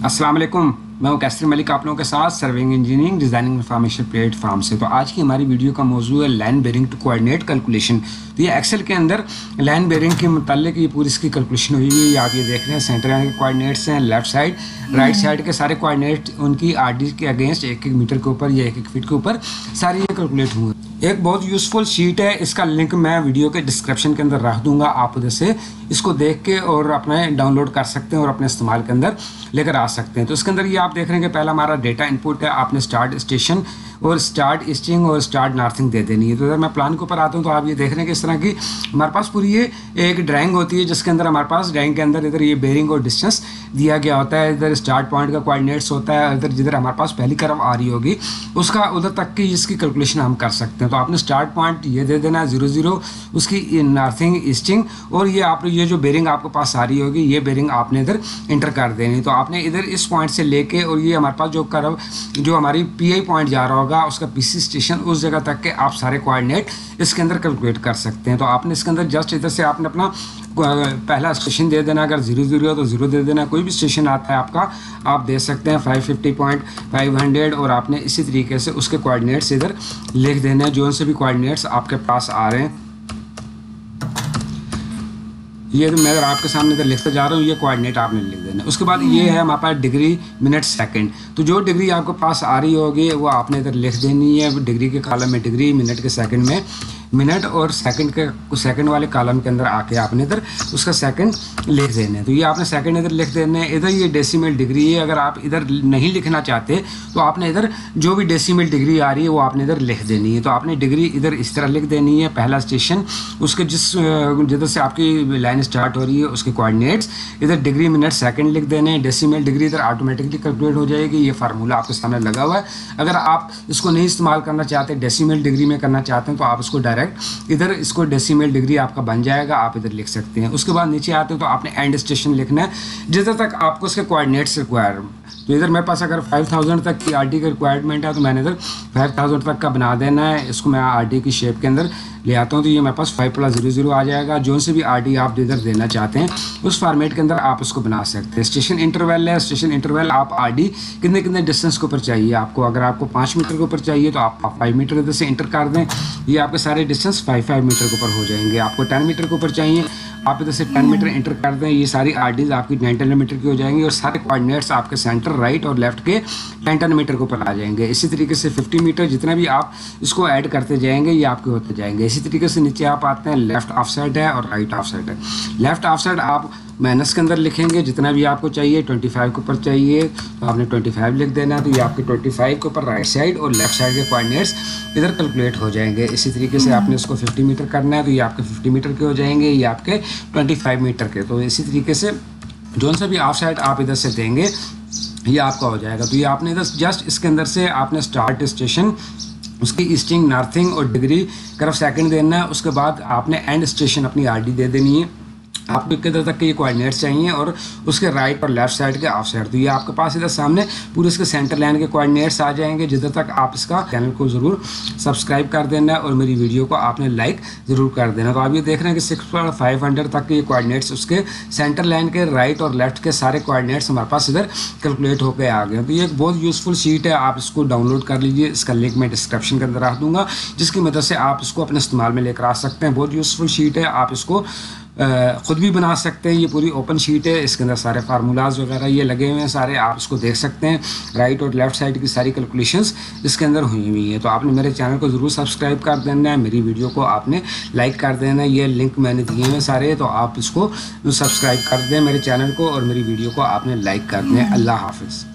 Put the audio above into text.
अस्सलाम वालेकुम, मैं हूं कैसर मलिक आप लोगों के साथ serving engineering designing information platform से। तो आज की हमारी वीडियो का मौजू है line bearing to coordinate calculation. तो ये एक्सेल के अंदर लाइन बेरिंग के मुताल्लिक ये पूरी इसकी कैलकुलेशन हुई हुई है। आप ये देख रहे हैं सेंटर लाइन के कोऑर्डिनेट्स हैं, लेफ्ट साइड राइट साइड के सारे कोऑर्डिनेट उनकी आरडी के अगेंस्ट 1-1 मीटर के ऊपर या 1-1 फीट के ऊपर सारी ये कैलकुलेट हुए। एक बहुत यूज़फुल शीट है, इसका लिंक मैं वीडियो के डिस्क्रिप्शन के अंदर रख दूंगा। आप उधर से इसको देख के और अपने डाउनलोड कर सकते हैं और अपने इस्तेमाल के अंदर लेकर आ सकते हैं। तो इसके अंदर ये आप देख रहे हैं कि पहला हमारा डेटा इनपुट है, आपने स्टार्ट स्टेशन और स्टार्ट ईस्टिंग और स्टार्ट नॉर्थिंग दे देनी है। तो अगर मैं प्लान के ऊपर आता हूँ तो आप ये देख रहे हैं कि इस तरह की हमारे पास पूरी ये एक ड्राइंग होती है, जिसके अंदर हमारे पास ड्राइंग के अंदर इधर ये बेरिंग और डिस्टेंस दिया गया होता है, इधर स्टार्ट पॉइंट का कोऑर्डिनेट्स होता है, इधर जिधर हमारे पास पहली कर्व आ रही होगी उसका उधर तक की इसकी कैलकुलेशन हम कर सकते हैं। तो आपने स्टार्ट पॉइंट ये दे देना है 0-0, उसकी नॉर्थिंग ईस्टिंग, और ये आप ये जो बेरिंग आपके पास आ रही होगी ये बेरिंग आपने इधर इंटर कर देनी। तो आपने इधर इस पॉइंट से लेके और ये हमारे पास जो कर्व जो हमारी पीआई पॉइंट जा रहा होगा उसका पीसी स्टेशन उस जगह तक के आप सारे कोऑर्डिनेट इसके अंदर कैलकुलेट कर सकते हैं। तो आपने इसके अंदर जस्ट इधर से आपने अपना पहला स्टेशन दे देना, अगर 0-0 है तो 0 दे देना, कोई भी स्टेशन आता है आपका आप दे सकते हैं 550.500, और आपने इसी तरीके से उसके कोऑर्डिनेट्स इधर लिख देने हैं जो से भी कोऑर्डिनेट्स आपके पास आ रहे हैं। ये तो मैं अगर आपके सामने इधर लिखते जा रहा हूँ, ये कोऑर्डिनेट आपने लिख देना। उसके बाद ये है हमारे पास डिग्री मिनट सेकंड, तो जो डिग्री आपके पास आ रही होगी वो आपने इधर लिख देनी है। डिग्री के कॉलम में डिग्री, मिनट के सेकंड में मिनट, और सेकंड के सेकंड वाले कॉलम के अंदर आके आपने इधर उसका सेकंड लिख देना है। तो ये आपने सेकंड इधर लिख देना है। इधर ये डेसिमल डिग्री है, अगर आप इधर नहीं लिखना चाहते तो आपने इधर जो भी डेसिमल डिग्री आ रही है वो आपने इधर लिख देनी है। तो आपने डिग्री इधर इस तरह लिख देनी है, पहला स्टेशन उसके जिधर से आपकी लाइन स्टार्ट हो रही है उसके कोऑर्डिनेट्स इधर डिग्री मिनट सेकंड लिख देने हैं। डेसिमल डिग्री इधर ऑटोमेटिकली कैलकुलेट हो जाएगी, ये फार्मूला आपके सामने लगा हुआ है। अगर आप इसको नहीं इस्तेमाल करना चाहते, डेसिमल डिग्री में करना चाहते हैं, तो आप इसको डायरेक्ट इधर इसको डेसिमल डिग्री आपका बन जाएगा, आप इधर लिख सकते हैं। उसके बाद नीचे आते हैं तो आपने एंड स्टेशन लिखना है जिधर तक आपको उसके कोऑर्डिनेट्स रिक्वायर। तो इधर मेरे पास अगर 5000 तक की आरडी का रिक्वायरमेंट है तो मैंने इधर 5000 तक का बना देना है। इसको मैं आरडी की शेप के अंदर ले आता हूँ तो ये मेरे पास 5+00 आ जाएगा। जो से भी आरडी आप इधर देना चाहते हैं उस फॉर्मेट के अंदर आप उसको बना सकते हैं। स्टेशन इंटरवल है, स्टेशन इंटरवल आप आरडी कितने कितने डिस्टेंस के ऊपर चाहिए आपको। अगर आपको 5 मीटर के ऊपर चाहिए तो आप 5 मीटर इधर से इंटर कर दें, ये आपके सारे डिस्टेंस 5 मीटर के ऊपर हो जाएंगे। आपको 10 मीटर के ऊपर चाहिए आप इधर से 10 मीटर इंटर कर दें, ये सारी आरडीज आपकी 10 मीटर की हो जाएंगी, और सारे कोऑर्डिनेट्स आपके सेंटर राइट और लेफ्ट के 10 मीटर के ऊपर आ जाएंगे। इसी तरीके से 50 मीटर जितना भी आप इसको ऐड करते जाएंगे ये आपके होते जाएंगे। इसी तरीके से नीचे आप आते हैं, लेफ्ट ऑफ साइड है और राइट ऑफ साइड है। लेफ्ट ऑफ साइड आप माइनस के अंदर लिखेंगे जितना भी आपको चाहिए। 25 के ऊपर चाहिए तो आपने 25 लिख देना, तो ये आपके 25 के ऊपर राइट साइड और लेफ्ट साइड के कोऑर्डिनेट्स इधर कैलकुलेट हो जाएंगे। इसी तरीके से आपने इसको 50 मीटर करना है तो ये आपके 50 मीटर के हो जाएंगे, ये आपके 25 मीटर के। तो इसी तरीके से जो सा भी ऑफ साइड आप इधर से देंगे ये आपका हो जाएगा। तो ये आपने इधर जस्ट इसके अंदर से आपने स्टार्ट स्टेशन उसकी ईस्टिंग नॉर्थिंग और डिग्री कर्व सेकंड देना है। उसके बाद आपने एंड स्टेशन अपनी आरडी दे देनी है। आपको किधर तक के ये कोऑर्डिनेट्स चाहिए और उसके राइट और लेफ्ट साइड के ऑफ साइड। तो ये आपके पास इधर सामने पूरे इसके सेंटर लाइन के कोऑर्डिनेट्स आ जाएंगे। जिधर तक आप इसका चैनल को ज़रूर सब्सक्राइब कर देना है और मेरी वीडियो को आपने लाइक ज़रूर कर देना। तो आप ये देख रहे हैं कि 6.500 तक के ये कोऑर्डिनेट्स उसके सेंटर लाइन के राइट और लेफ्ट के सारे कोऑर्डिनेट्स हमारे पास इधर कैलकुलेट होकर आ गए। तो ये एक बहुत यूज़फुल शीट है, आप इसको डाउनलोड कर लीजिए। इसका लिंक मैं डिस्क्रिप्शन के अंदर रख दूँगा, जिसकी मदद से आप इसको अपने इस्तेमाल में लेकर आ सकते हैं। बहुत यूज़फुल शीट है, आप इसको ख़ुद भी बना सकते हैं। ये पूरी ओपन शीट है, इसके अंदर सारे फार्मूलाज वगैरह ये लगे हुए हैं सारे, आप इसको देख सकते हैं। राइट और लेफ्ट साइड की सारी कैलकुलेशंस इसके अंदर हुई हुई है। तो आपने मेरे चैनल को ज़रूर सब्सक्राइब कर देना है, मेरी वीडियो को आपने लाइक कर देना है। ये लिंक मैंने दिए हैं सारे, तो आप इसको सब्सक्राइब कर दें मेरे चैनल को और मेरी वीडियो को आपने लाइक कर दें। अल्लाह हाफिज़।